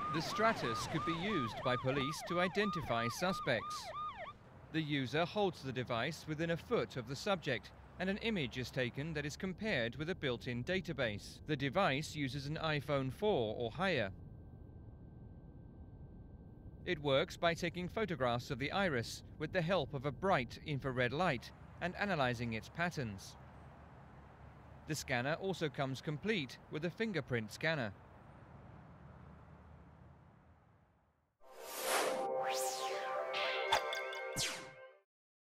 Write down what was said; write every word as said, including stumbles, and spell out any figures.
The Stratus could be used by police to identify suspects. The user holds the device within a foot of the subject, and an image is taken that is compared with a built-in database. The device uses an iPhone four or higher. It works by taking photographs of the iris with the help of a bright infrared light and analyzing its patterns. The scanner also comes complete with a fingerprint scanner.